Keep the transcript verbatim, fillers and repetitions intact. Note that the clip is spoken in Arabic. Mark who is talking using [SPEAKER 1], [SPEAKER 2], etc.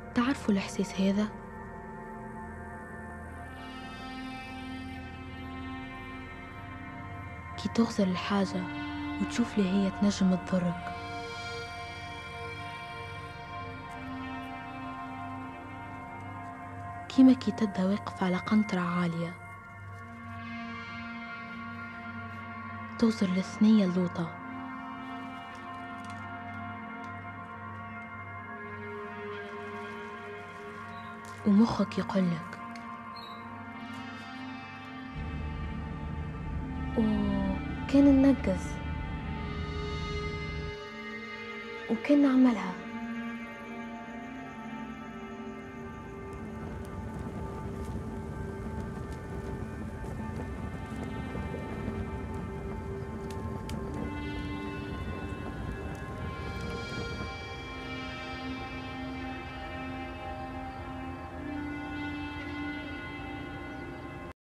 [SPEAKER 1] تعرفوا الإحساس هذا؟ كي تغزر الحاجة وتشوف لي هي تنجم تضرك. كيما كي تبدا واقف على قنطرة عالية، تغزر الثنية اللوطة، ومخك يقولك أوه كان ننقز وكان نعملها.